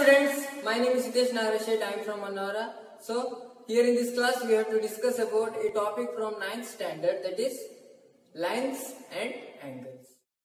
students, my name is Hitesh Nagarashet. I am from Manora. So here in this class we have to discuss about a topic from 9th standard, that is lines and angles.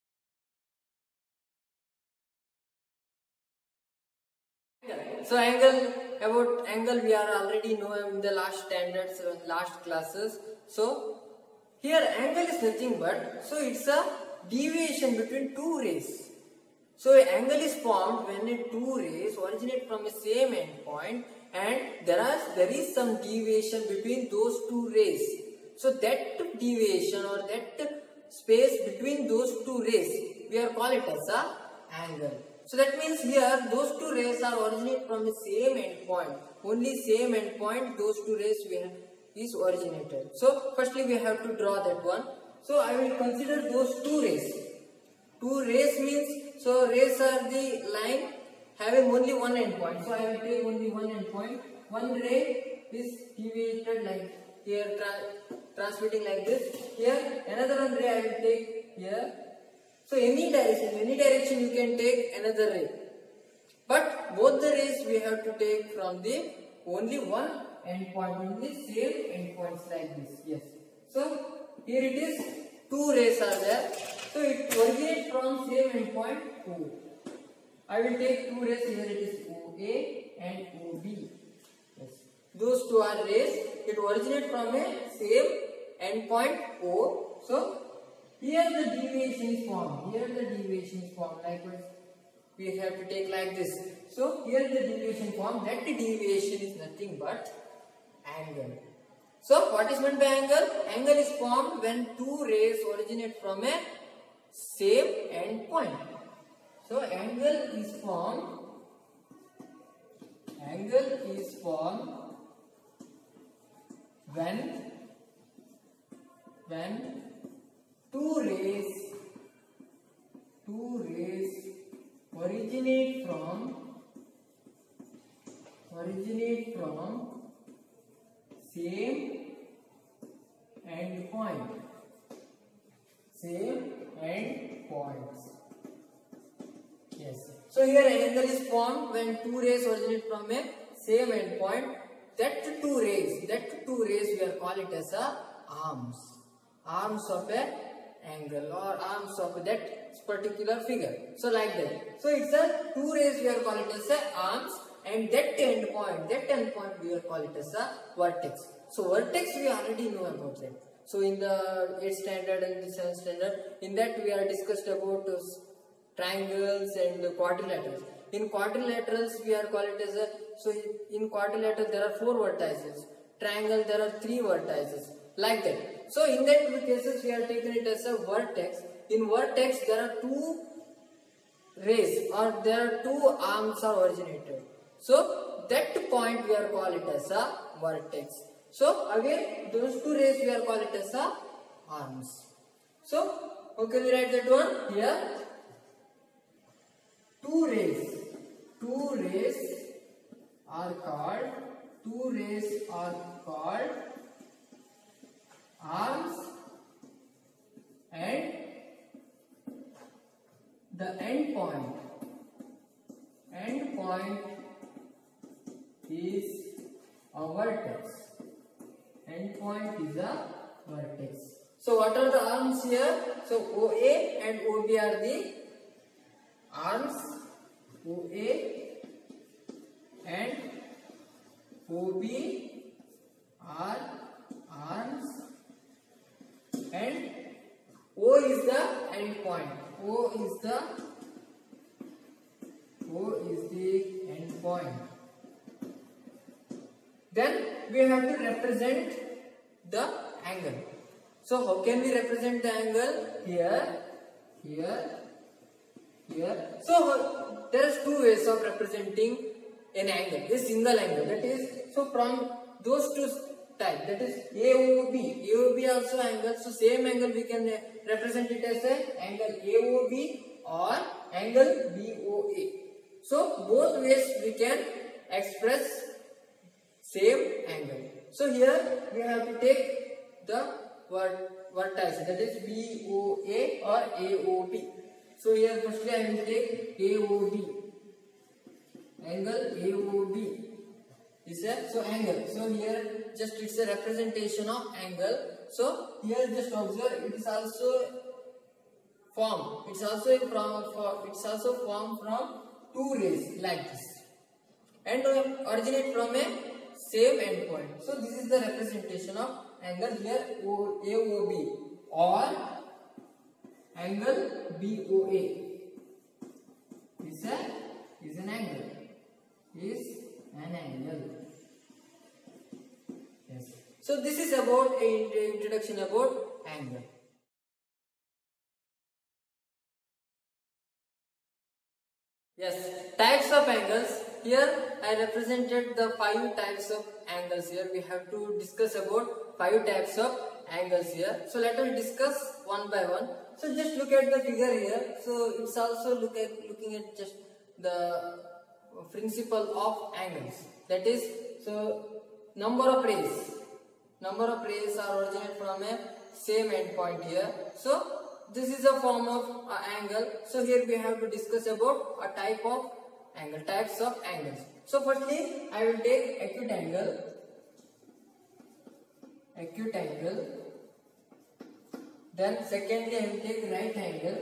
So about angle we are already know in the last standards, last classes. So here angle is nothing but, so it's a deviation between two rays. So an angle is formed when two rays originate from the same endpoint and there is some deviation between those two rays. So that deviation or that space between those two rays, we are call it as a angle. So that means here those two rays are originate from the same endpoint. Only same endpoint those two rays is originated. So firstly we have to draw that one. So I will consider those two rays. Two rays means, so rays are the line having only one endpoint. So I will take only one endpoint. One ray is deviated like here, transmitting like this. Here another one ray I will take here. So any direction you can take another ray. But both the rays we have to take from the only one endpoint, only same endpoints like this. Yes. So here it is, two rays are there. So it originates from same endpoint O. I will take two rays, here it is OA and OB. Yes. Those two are rays. It originates from a same endpoint O. So here the deviation is formed. Likewise we have to take like this. So here the deviation formed. That deviation is nothing but angle. So what is meant by angle? Angle is formed when two rays originate from a same endpoint. So angle is formed when two rays originate from same endpoints. Yes. So here angle is formed when two rays originate from a same endpoint. That two rays we are call it as a arms of a angle or arms of that particular figure. So like that. So it's a two rays we are call it as a arms, and that endpoint we are call it as a vertex. So vertex we already know about that. So in the 8th standard and the 7th standard, in that we are discussed about triangles and quadrilaterals. In quadrilaterals we are call it as a, so in quadrilateral there are 4 vertices. Triangle there are 3 vertices. Like that. So in that cases we are taking it as a vertex. In vertex there are two rays or there are two arms are originated. So that point we are call it as a vertex. So again those two rays we are call it as a arms. So how can we write that one? Here two rays are called arms, and the endpoint is a vertex. So what are the arms here? So OA and OB are the arms. OA and OB are arms, and O is the endpoint. O is the endpoint. Then we have to represent the angle. So how can we represent the angle? Here. So there is two ways of representing an angle. A single angle, that is, so from those two type, that is AOB also angle. So same angle we can represent it as a angle AOB or angle BOA. So both ways we can express same angle. So here we have to take the vertex, that is BOA or AOB. So here firstly I will take AOB angle AOB is a angle. So here just it's a representation of angle. So here just observe it is also formed. It's also formed from two rays like this and originate from a same endpoint. So this is the representation of angle here AOB or angle BOA is an angle. Yes. So this is about an introduction about angle. Yes, types of angles. Here I represented the 5 types of angles. Here we have to discuss about 5 types of angles here. So let us discuss one by one. So just look at the figure here. So it's also looking at just the principle of angles. That is, so number of rays are originated from a same endpoint here. So this is a form of angle. So here we have to discuss about a type of angle, types of angles. So firstly I will take acute angle. Then secondly I will take right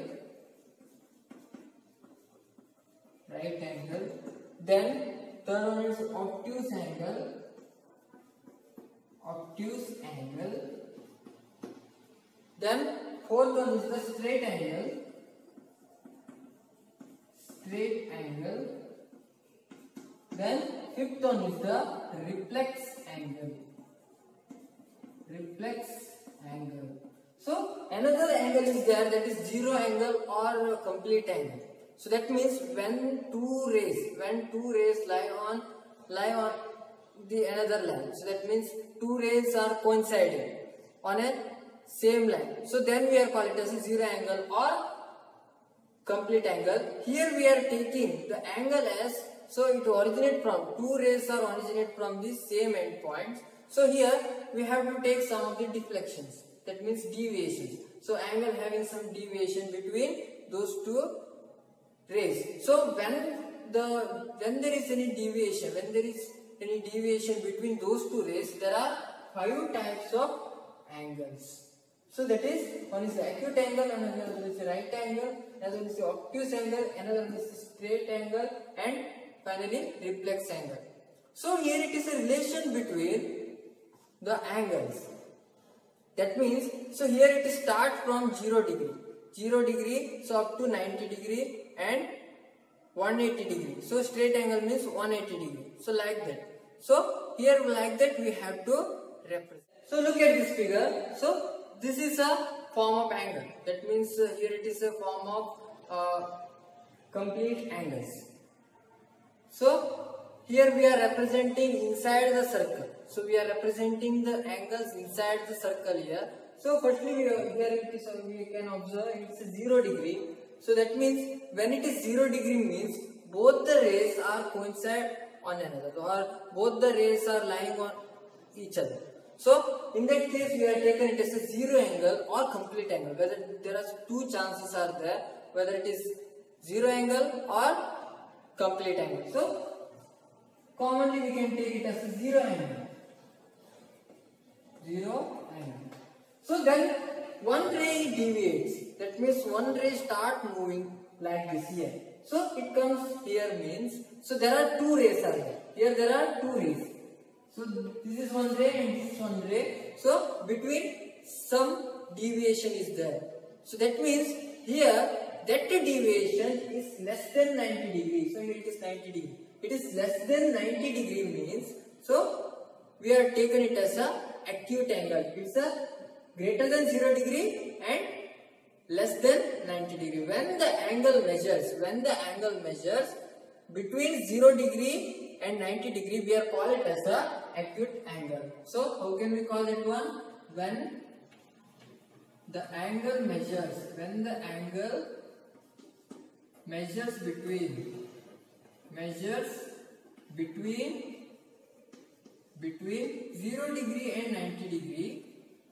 angle. Then third one is obtuse angle. Then fourth one is the straight angle. Then fifth one is the reflex angle. So another angle is there, that is zero angle or complete angle. So that means when two rays lie on the another line. So that means two rays are coinciding on a same line. So then we are calling it as a zero angle or complete angle. Here we are taking the angle as, so it originates from two rays are originate from the same endpoints. So here we have to take some of the deflections. That means deviations. So angle having some deviation between those two rays. So when there is any deviation, between those two rays, there are 5 types of angles. So that is, one is the acute angle, another one is the right angle, another one is the obtuse angle, another one is the straight angle, and finally reflex angle. So here it is a relation between the angles. That means, so here it starts from 0 degree, so up to 90 degree and 180 degree. So straight angle means 180 degree. So like that. So here like that we have to represent. So look at this figure. So this is a form of angle. That means here it is a form of complete angles. So here we are representing inside the circle. So we are representing the angles inside the circle here. So firstly we can observe it is 0 degree. So that means when it is 0 degree means both the rays are coincide on another, or both the rays are lying on each other. So in that case we are taken it as a zero angle or complete angle. Whether there are 2 chances are there, whether it is zero angle or complete angle. So commonly we can take it as a zero angle. So then one ray deviates. That means one ray start moving like this here. So it comes here means, so there are 2 rays are there. Here there are 2 rays. So this is one ray and this is one ray. So between some deviation is there. So that means here that deviation is less than 90 degrees. So here it is 90 degree. It is less than 90 degree means, so we are taken it as a acute angle. It's a greater than 0 degree and less than 90 degree. When the angle measures between 0 degree and 90 degree, we are call it as a acute angle. So how can we call that one? When the angle measures between 0 degree and 90 degree.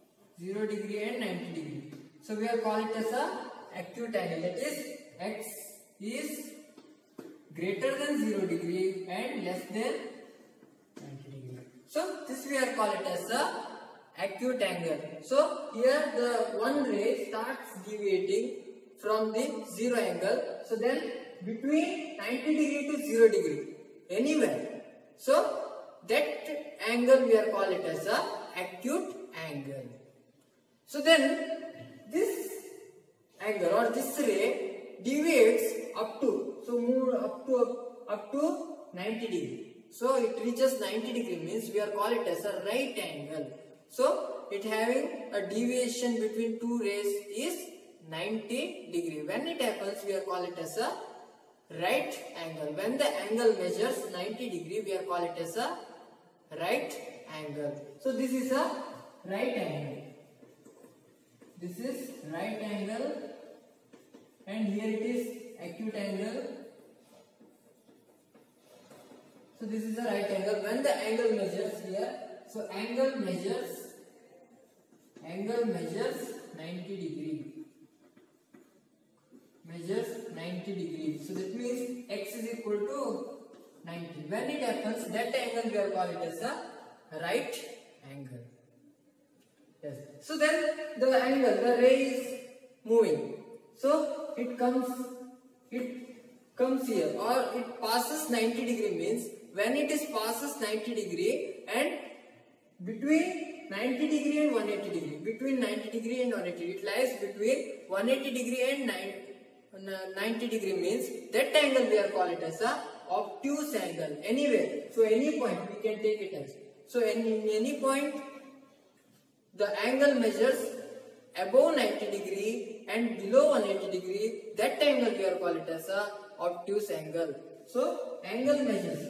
So we are calling it as a acute angle. That is, x is greater than 0 degree and less than 90 degree. So this we are call it as a acute angle. So here the one ray starts deviating from the zero angle. So then between 90 degree to 0 degree, anywhere. So that angle we are call it as a acute angle. So then this angle or this ray deviates up to, so move up to 90 degree. So it reaches 90 degree means we are call it as a right angle. So it having a deviation between two rays is 90 degree. When it happens, we are call it as a right angle. When the angle measures 90 degree, we are call it as a right angle. So this is a right angle. This is right angle, and here it is acute angle. So this is a right angle. When the angle measures here, so angle measures 90 degree. Measures 90 degree. So that means x is equal to 90. When it happens, that angle we are calling it as a right angle. Yes. So then the angle, the ray is moving. So it comes here, or it passes 90 degree means when it is passes 90 degree and between 90 degree and 180 degree, between 90 degree and 180, it lies between 180 degree and 90 degree means that angle we are call it as a obtuse angle. Anywhere, so any point we can take it as. So in any point, the angle measures above 90 degree and below 180 degree. That angle we are call it as a obtuse angle. So angle measures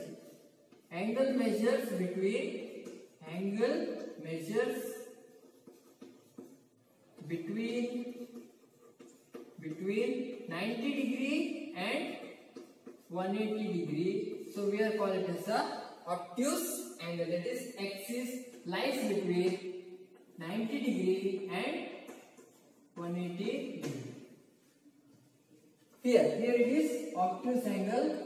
between 90 degree and 180 degree. So we are call it as a obtuse angle. That is axis lies between 90 degree and 180 degree. Here it is obtuse angle.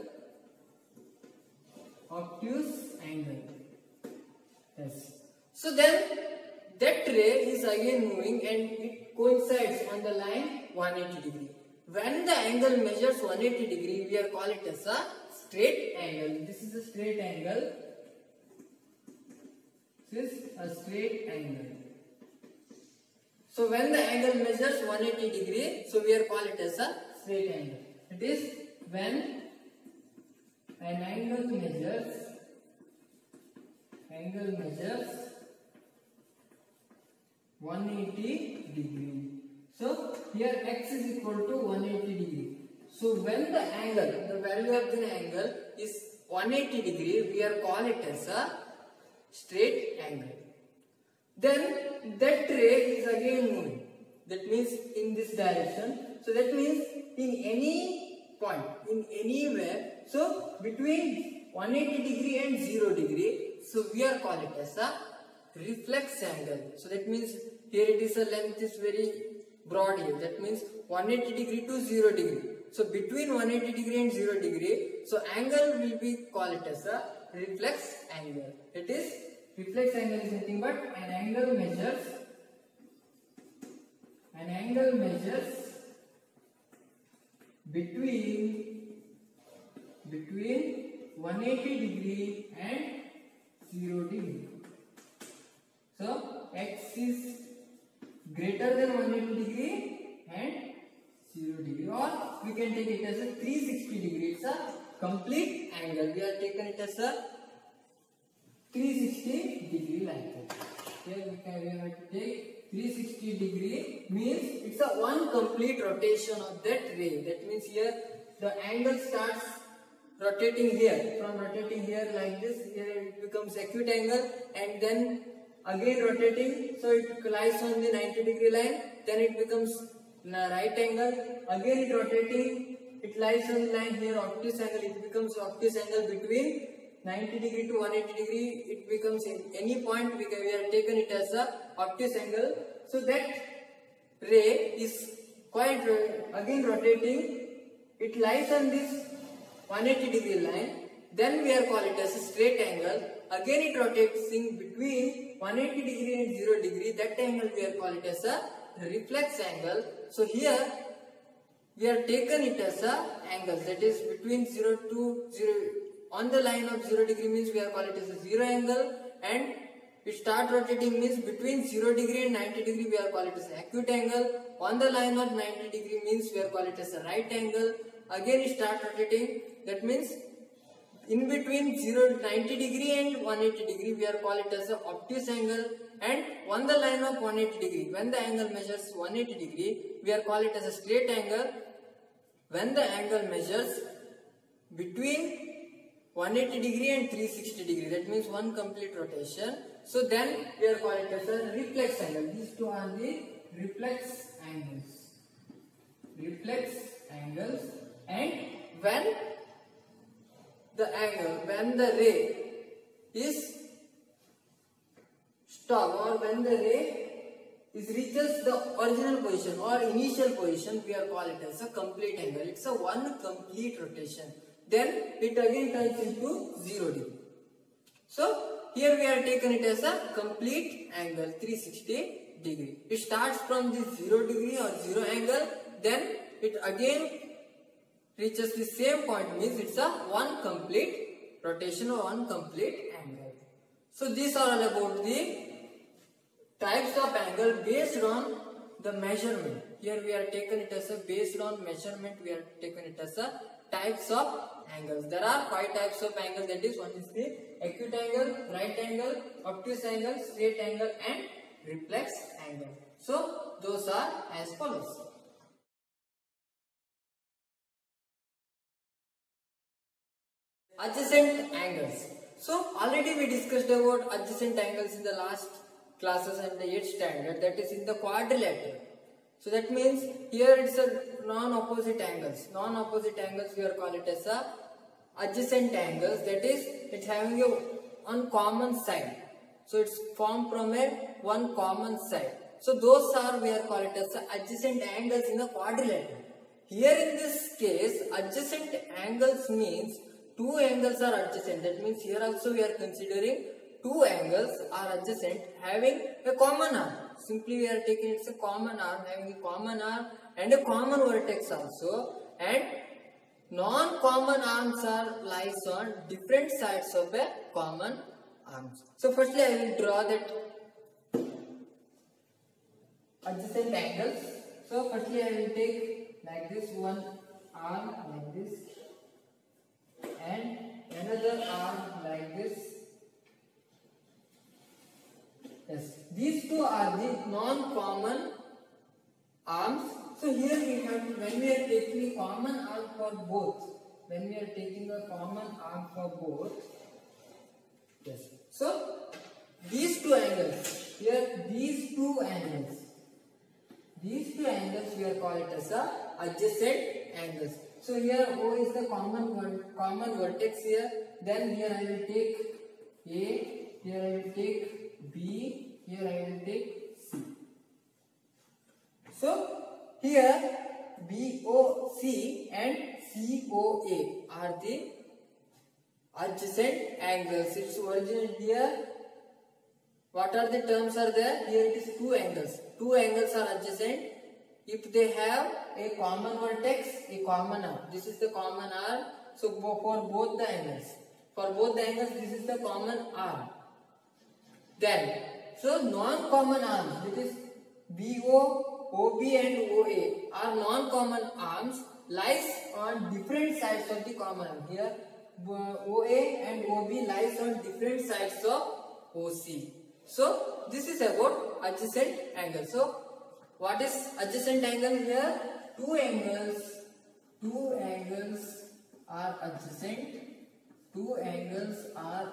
Yes. So then that ray is again moving and it coincides on the line 180 degree. When the angle measures 180 degree, we are call it as a straight angle. This is a straight angle. This is a straight angle. So when the angle measures 180 degree, so we are call it as a straight angle. It is when an angle measures 180 degree. So here x is equal to 180 degree. So when the angle, the value of the angle is 180 degree, we are call it as a straight angle. Then that ray is again moving. That means in this direction. So that means in any point, in anywhere. So between 180 degree and 0 degree. So we are call it as a reflex angle. So that means here it is a length is very broad here. That means 180 degree to 0 degree. So between 180 degree and 0 degree, so angle will be call it as a reflex angle. It is reflex angle is nothing but an angle measures between 180 degree and 0 degree. So x is greater than 180 degree and 0 degree, or we can take it as a 360 degree. It's a complete angle. We are taken it as a 360 degree like that. Here we have to take 360 degree means it's a one complete rotation of that ray. That means here the angle starts rotating here. From rotating here like this, here it becomes acute angle, and then again rotating, so it lies on the 90 degree line. Then it becomes right angle. Again it rotating, it lies on the line here obtuse angle. It becomes obtuse angle between 90 degree to 180 degree. It becomes any point we are taken it as a obtuse angle. So that ray is quite again rotating. It lies on this 180 degree line, then we are call it as a straight angle. Again it rotates in between 180 degree and 0 degree. That angle we are call it as a reflex angle. So here we are taken it as a angle that is between 0 to 0 on the line of 0 degree means we are call it as a 0 angle, and it start rotating means between 0 degree and 90 degree we are call it as acute angle. On the line of 90 degree means we are call it as a right angle. Again it start rotating, that means in between 90 degree and 180 degree we are call it as a obtuse angle, and on the line of 180 degree when the angle measures 180 degree we are call it as a straight angle. When the angle measures between 180 degree and 360 degree, that means one complete rotation, so then we are call it as a reflex angle. These two are the reflex angles. Reflex angles. And when the ray is stopped or when the ray reaches the original position or initial position, we are call it as a complete angle. It's a one complete rotation. Then it again turns into 0 degree. So here we are taken it as a complete angle 360 degree. It starts from the 0 degree or 0 angle, then it again reaches the same point, means it's a one complete rotation or one complete angle. So these are all about the types of angle based on the measurement. Here we are taken it as a based on measurement, we are taken it as a types of angles. There are 5 types of angles, that is, one is the acute angle, right angle, obtuse angle, straight angle and reflex angle. So those are as follows. Adjacent angles. So already we discussed about adjacent angles in the last classes and the 8th standard, that is in the quadrilateral. So that means here it's a non-opposite angles. Non-opposite angles we are call it as a adjacent angles, that is it's having a one common side. So it's formed from a one common side. So those are we are call it as adjacent angles in the quadrilateral. Here in this case adjacent angles means two angles are adjacent. That means here also we are considering two angles are adjacent having a common arm. Simply we are taking it's a common arm, having a common arm and a common vertex also, and non-common arms are lies on different sides of a common arms. So firstly I will draw that adjacent angles. So firstly I will take like this one arm like this and another arm like this. Yes, these two are the non-common arms. So here we have to, when we are taking a common arm for both, when we are taking a common arm for both, yes. So these two angles, here these two angles we are called it as a adjacent angles. So here O is the common vertex here. Then here I will take A, here I will take B, here I will take C. So here BOC and COA are the adjacent angles. Its origin here. What are the terms are there? Here it is two angles. Two angles are adjacent if they have a common vertex, a common arm. This is the common arm. So for both the angles, this is the common arm. Then, so non-common arms, that is BO, OB and OA are non-common arms, lies on different sides of the common arm. Here OA and OB lies on different sides of OC. So this is about adjacent angle. So what is adjacent angle here? Two angles are adjacent. Two angles are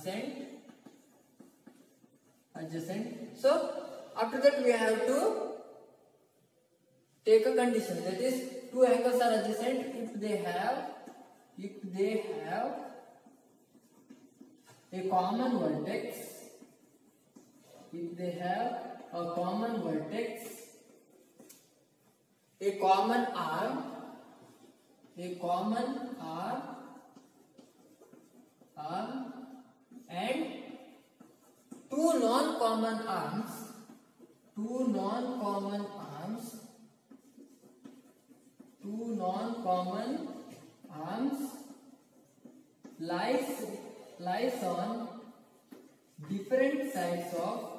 adjacent. So after that we have to take a condition, that is two angles are adjacent if they have a common vertex. If they have a common vertex, a common arm arm and two non-common arms lies on different sides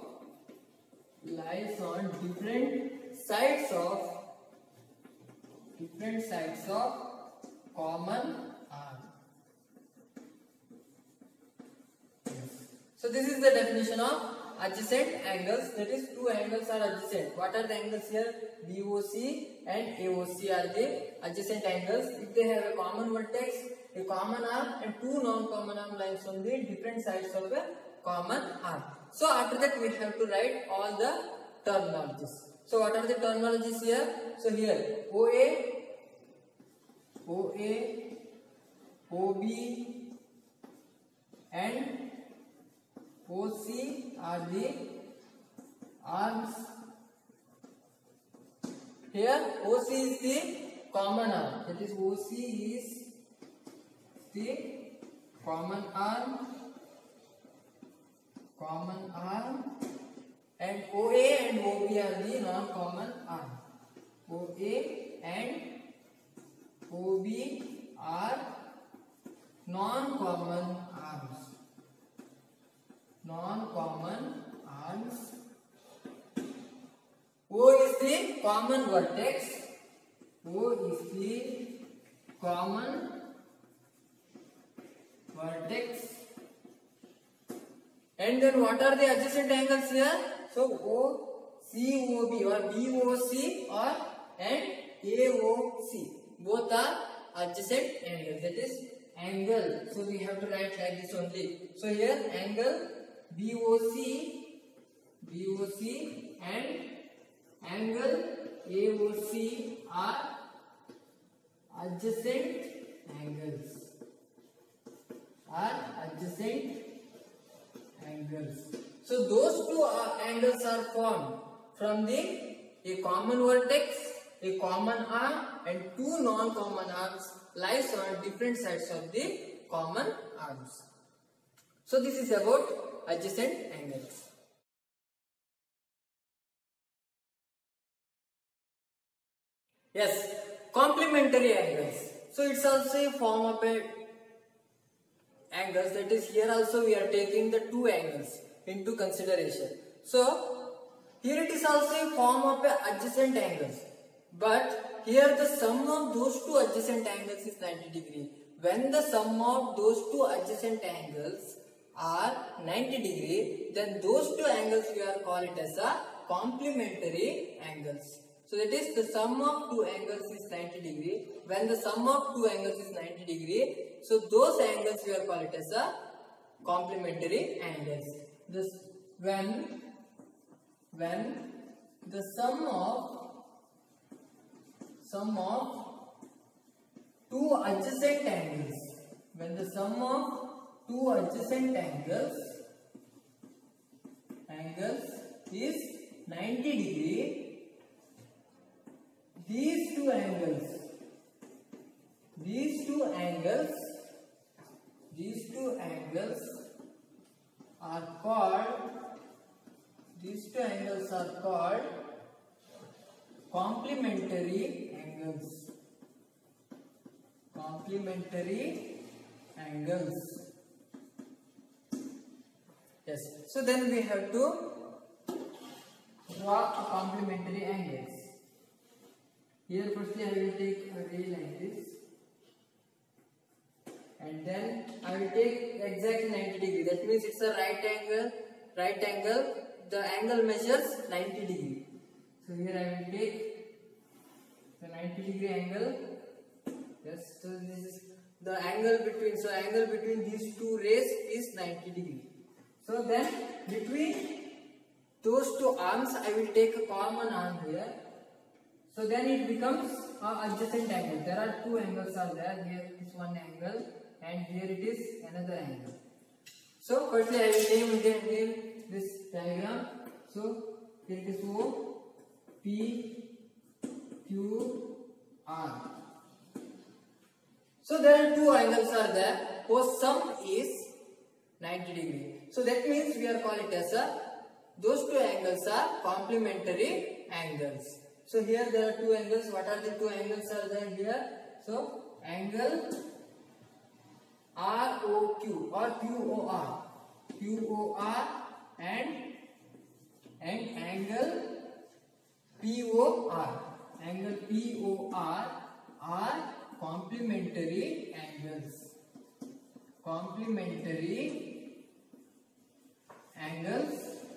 of common arm. So this is the definition of adjacent angles, that is two angles are adjacent. What are the angles here? BOC and AOC are the adjacent angles if they have a common vertex, a common arm and two non-common arm lines on the different sides of a common arm. So after that we have to write all the terminologies. So what are the terminologies here? So here OA, OB and OC are the arms. Here OC is the common arm, that is OC is the common arm, and OA and OB are the non-common arm. OA and OB are non-common arms. O is the common vertex. And then what are the adjacent angles here? So OCOB or BOC or and AOC, both are adjacent angles, that is angle. So we have to write like this only. So here angle BOC and angle AOC are adjacent angles. So those two angles are formed from a common vertex, a common arm and two non-common arms lies on different sides of the common arms. So this is about adjacent angles. Yes, complementary angles. So it's also a form of angles, that is here also we are taking the two angles into consideration. So here it is also a form of adjacent angles, but here the sum of those two adjacent angles is 90 degree. When the sum of those two adjacent angles are 90 degree, then those two angles we are call it as a complementary angles. So that is the sum of two angles is 90 degree. When the sum of two angles is 90 degree, so those angles we are call it as a complementary angles. This when the sum of two adjacent angles, is 90 degree, these two angles are called complementary angles. Yes. So then we have to draw a complementary angles. Here firstly I will take a ray like this, and then I will take exactly 90 degree. That means it's a right angle. The angle measures 90 degree. So here I will take the 90 degree angle. Yes. So this is the angle between. So angle between these two rays is 90 degree. So then between those two arms I will take a common arm here. So then it becomes an adjacent angle. There are two angles are there. Here is one angle and here it is another angle. So firstly I will name this diagram. So here it is O, P, Q, R. So there are two angles are there. Whose sum is 90 degree. So that means we are call it as a, those two angles are complementary angles. So here there are two angles. What are the two angles are there here? So angle ROQ or QOR, QOR and angle POR. Angle POR are complementary angles. Complementary angles.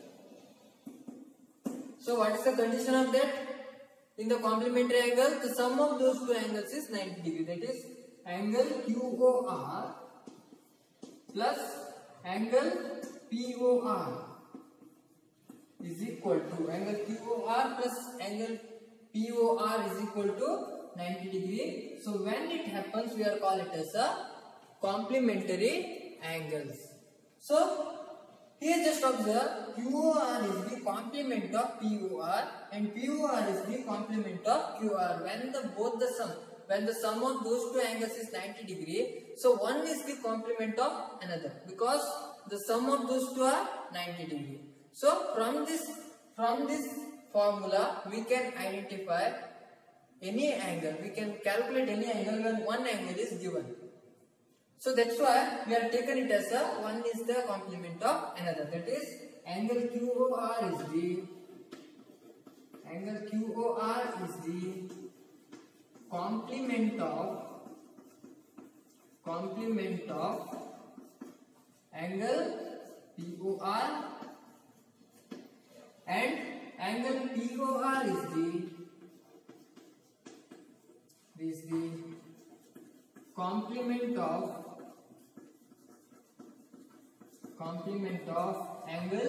So what is the condition of that? In the complementary angle, the sum of those two angles is 90 degree. That is angle QOR plus angle POR is equal to, angle QOR plus angle POR is equal to 90 degree. So when it happens, we are call it as a complementary angles. So here just observe, QOR is the complement of POR and POR is the complement of QR. When the sum of those two angles is 90 degree, so one is the complement of another because the sum of those two are 90 degree. So from this formula we can identify any angle, we can calculate any angle when one angle is given. So that's why we are taken it as a one is the complement of another. That is angle QOR is the complement of angle POR and angle POR is the complement of angle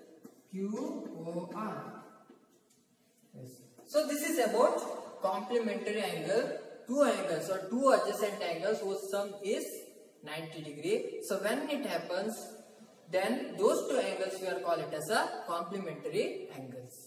QOR. Yes. So this is about complementary angle. Two angles or two adjacent angles whose sum is 90 degree. So when it happens, then those two angles we are call it as a complementary angles.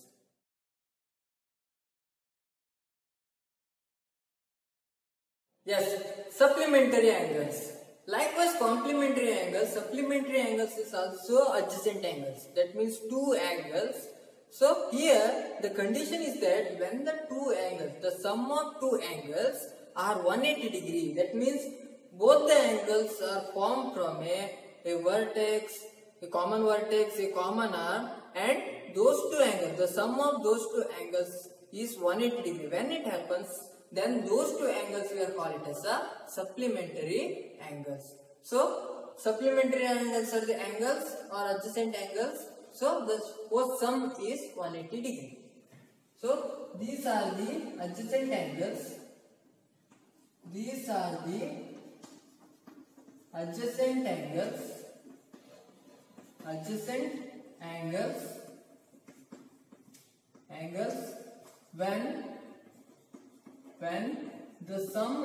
Yes, supplementary angles. Likewise, complementary angles, supplementary angles is also adjacent angles. That means two angles. So here the condition is that when the two angles, the sum of two angles are 180 degree. That means both the angles are formed from a vertex, a common vertex, a common arm, and those two angles, the sum of those two angles is 180 degree. When it happens, then those two angles we are call it as a supplementary angles. So supplementary angles are the angles or adjacent angles. So the whose sum is 180 degree. So these are the adjacent angles. These are the adjacent angles. Adjacent angles. When the sum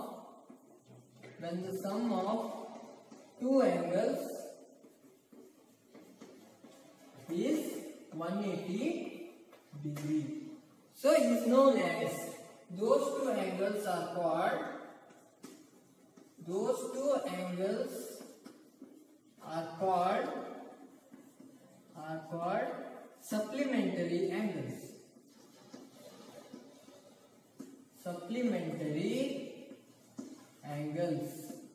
of two angles is 180 degree. So it is known as those two angles are called supplementary angles. Supplementary angles.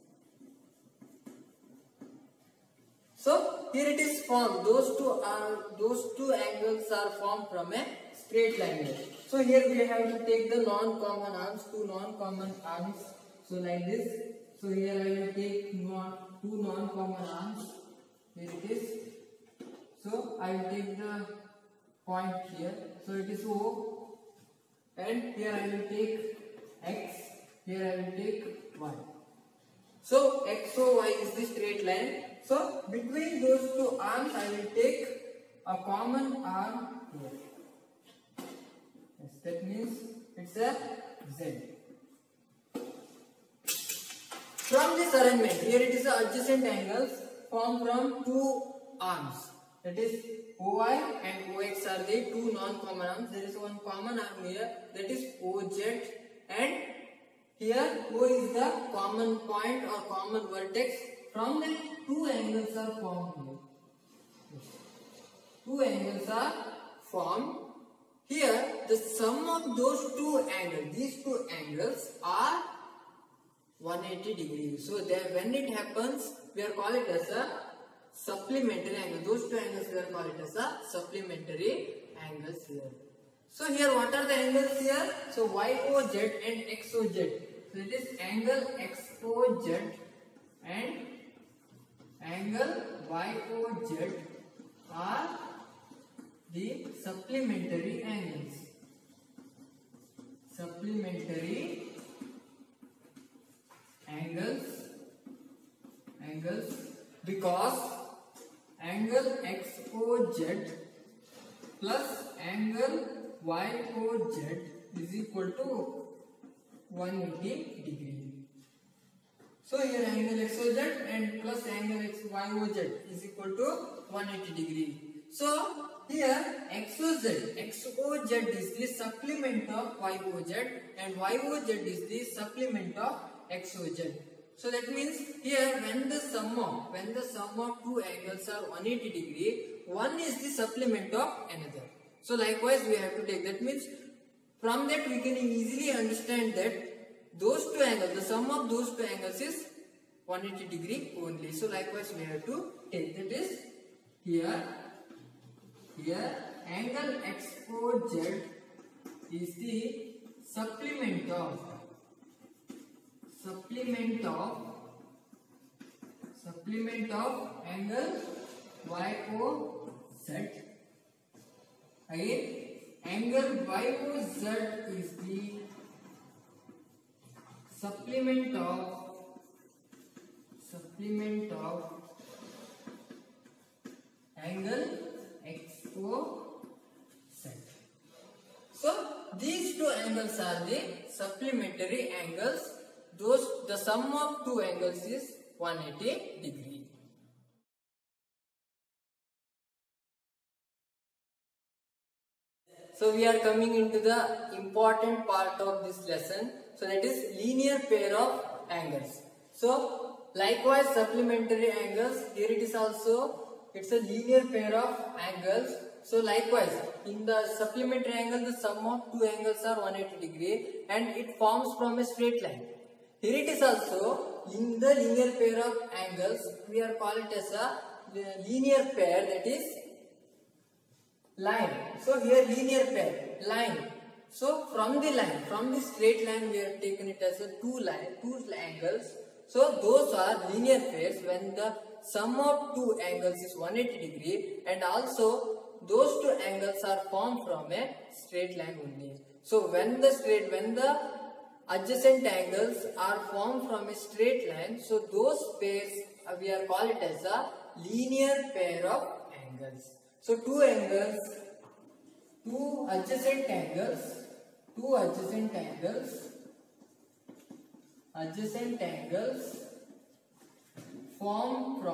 So here it is formed. Those two angles are formed from a straight line here. So here we have to take the non-common arms, two non-common arms. So like this. So here I will take two non-common arms. Here it is. So I will take the point here. So it is O. And here I will take X. Here I will take Y. So XOY is the straight line. So between those two arms I will take a common arm here. Yes, that means it's a Z. From this arrangement, here it is the adjacent angles formed from two arms. That is OI and OX are the two non-common arms. There is one common arm here, that is OZ, and here O is the common point or common vertex from that two angles are formed here. Two angles are formed. Here the sum of those two angles, these two angles are 180 degrees. So there, when it happens, we are call it as a supplementary angle. Those two angles we are call it as a supplementary angles here. So here what are the angles here? So YOZ and XOZ. So it is angle XOZ and angle YOZ are the supplementary angles. Supplementary angles because angle XOZ plus angle YOZ is equal to 180 degree. So here angle XOZ and plus angle YOZ is equal to 180 degree. So here XOZ is the supplement of YOZ and YOZ is the supplement of XOZ. So that means here when the sum of two angles are 180 degree, one is the supplement of another. So likewise we have to take, that means from that we can easily understand that those two angles, the sum of those two angles is 180 degree only. So likewise we have to take, that is here angle XOZ is the supplement of angle YOZ. Again, angle YOZ is the supplement of angle XOZ. So these two angles are the supplementary angles. The sum of two angles is 180 degree. So we are coming into the important part of this lesson. So that is linear pair of angles. So likewise supplementary angles, here it is also, it's a linear pair of angles. So likewise in the supplementary angle the sum of two angles are 180 degree and it forms from a straight line. Here it is also in the linear pair of angles, we are call it as a linear pair, that is line. So here linear pair, line. So from the straight line we have taken it as a two angles. So those are linear pairs when the sum of two angles is 180 degree and also those two angles are formed from a straight line only. So when the adjacent angles are formed from a straight line, so those pairs we are call it as a linear pair of angles. So two adjacent angles form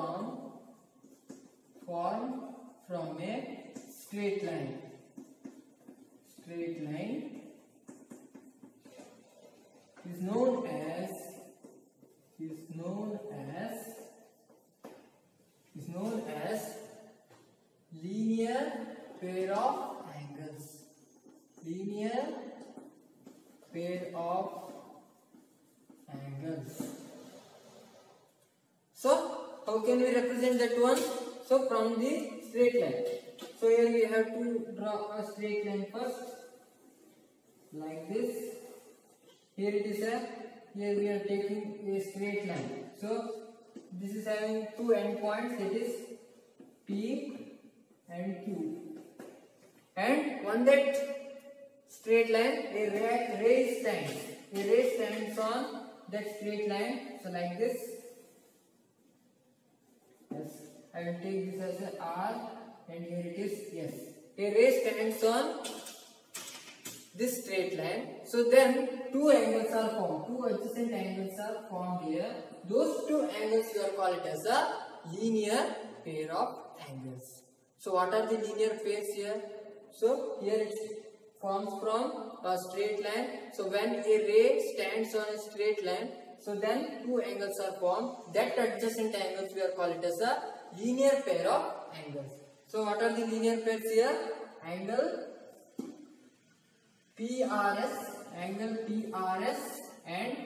from a straight line is known as linear pair of angles. So how can we represent that one? So from the straight line. So here we have to draw a straight line first, like this. Here it is here we are taking a straight line. So this is having two endpoints, that is P and Q. And on that straight line a ray stands on that straight line. So like this. Yes, I will take this as a R and here it is S. A ray stands on this straight line. So then two angles are formed, two adjacent angles are formed here. Those two angles we are called it as a linear pair of angles. So what are the linear pairs here? So here it forms from a straight line. So when a ray stands on a straight line, So then two angles are formed. That adjacent angles we are call it as a linear pair of angles. So what are the linear pairs here? Angle PRS and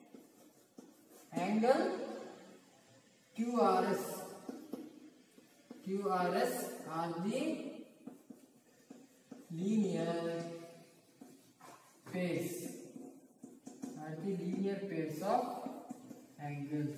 angle QRS. QRS are the linear pairs. Of angles.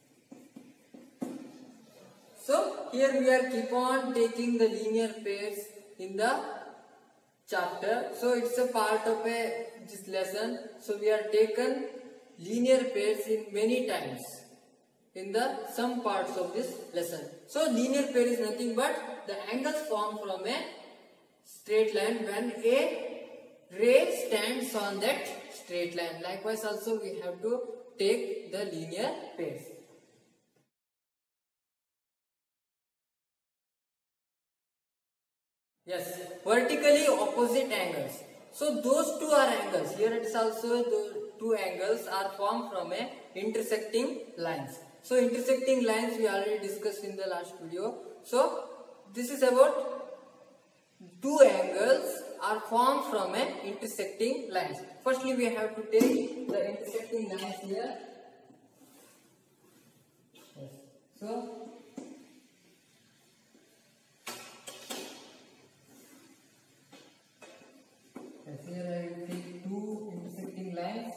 So here we are keep on taking the linear pairs in the chapter. So it's a part of this lesson. So we are taken linear pairs in many times in the some parts of this lesson. So linear pair is nothing but the angles formed from a straight line when a ray stands on that straight line. Likewise also we have to take the linear pairs. Yes, vertically opposite angles. So those two are angles. Here it is also the two angles are formed from a intersecting lines. So intersecting lines we already discussed in the last video. So this is about two angles are formed from a intersecting lines. Firstly we have to take the intersecting lines here. Yes. So here I will take two intersecting lines.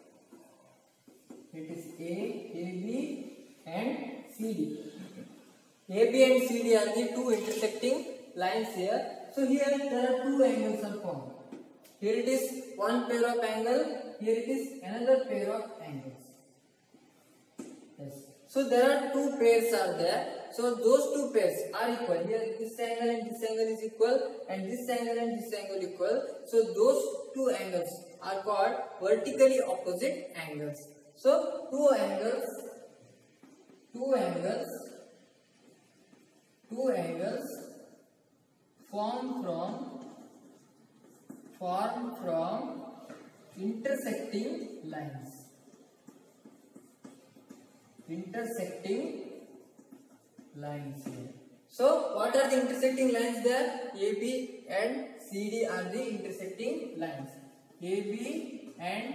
It is AB and CD. AB and CD are the two intersecting lines here. So here there are two angles are formed. Here it is one pair of angle. Here it is another pair of angles. Yes. So there are two pairs are there. So those two pairs are equal. Here this angle and this angle is equal, and this angle and this angle equal. So those two angles are called vertically opposite angles. So two angles form from intersecting lines. Here. So what are the intersecting lines there? AB and CD are the intersecting lines. AB and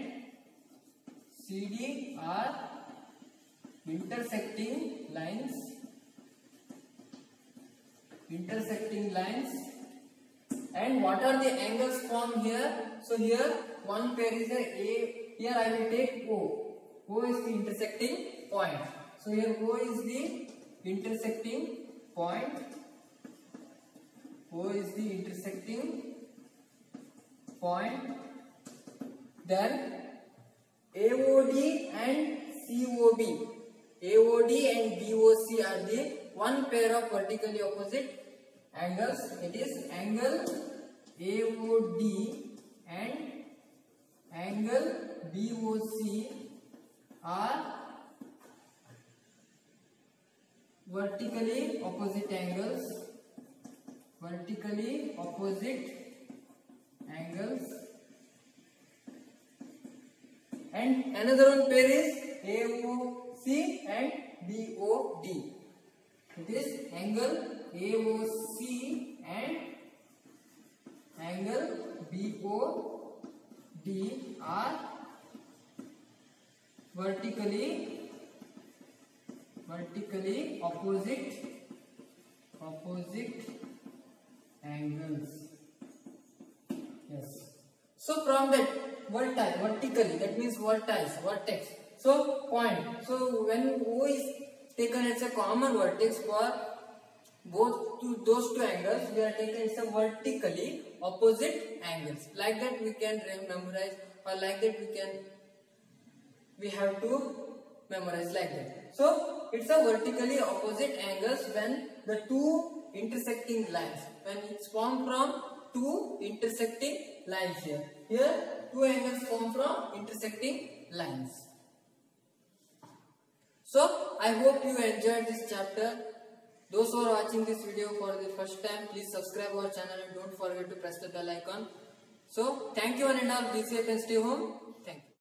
CD are intersecting lines. And what are the angles formed here? So here one pair is A. Here I will take O. O is the intersecting point. So here O is the intersecting point. Then AOD and COB. AOD and BOC are the one pair of vertically opposite angles. It is angle AOD and angle BOC are vertically opposite angles. And another one pair is AOC and BOD. It is angle AOC and angle BOD are vertically opposite angles. Yes. So from that vertically, that means vertex. So point. So when O is taken as a common vertex for those two angles, we are taking as a vertically opposite angles. Like that we can memorize, or like that we have to memorize like that. So it's a vertically opposite angles when the two intersecting lines, when it's formed from two intersecting lines here. Here two angles form from intersecting lines. So I hope you enjoyed this chapter. Those who are watching this video for the first time, please subscribe our channel and don't forget to press the bell icon. So thank you one and all. Be safe and stay home. Thank you.